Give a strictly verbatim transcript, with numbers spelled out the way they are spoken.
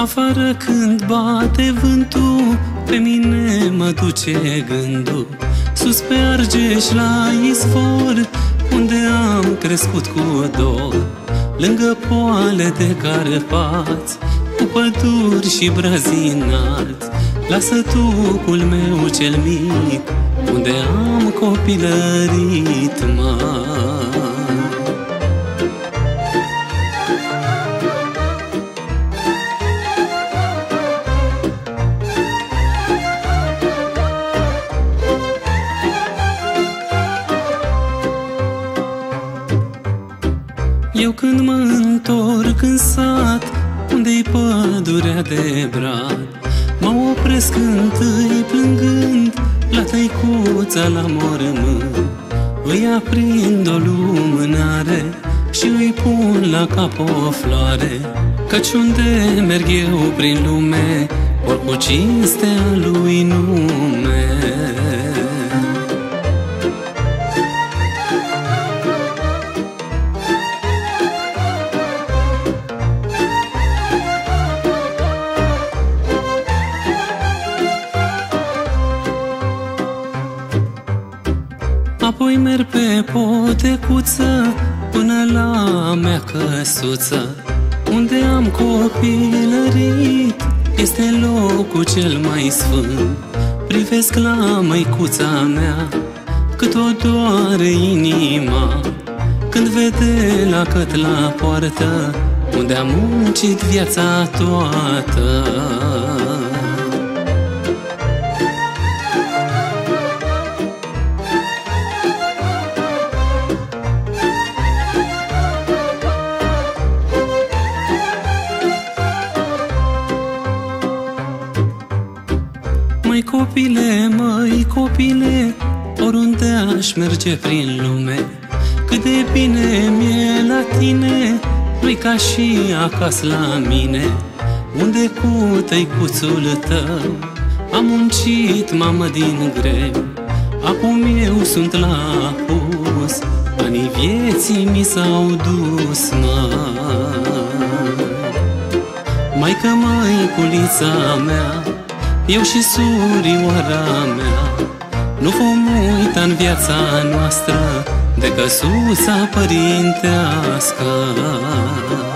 Afară când bate vântul, pe mine mă duce gândul sus pe Argeș la izvor, unde am crescut cu dor, lângă poale de Carpați, cu păduri și brazi înalți, la sătucul meu cel mic, unde am copilărit mari. Eu când mă întorc în sat, unde-i pădurea de brad, mă opresc întâi plângând la tăicuța la mormânt. Îi aprind o lumânare și îi pun la cap o floare, căci unde merg eu prin lume, ori cu cinstea lui nume. Apoi merg pe potecuță până la mea căsuță, unde am copilărit, este locul cel mai sfânt. Privesc la măicuța mea, cât o doare inima, când vede la căt la poartă, unde am muncit viața toată. Măi copile, măi copile, oriunde aș merge prin lume, cât de bine mi-e la tine, nu-i ca și acasă la mine, unde cu tăicuțul tău am muncit, mamă, din greu. Acum eu sunt la apus, anii vieții mi s-au dus, mă. Maică, măiculița mea, eu și surioara mea, nu vom uita în viața noastră de căsuța părintească.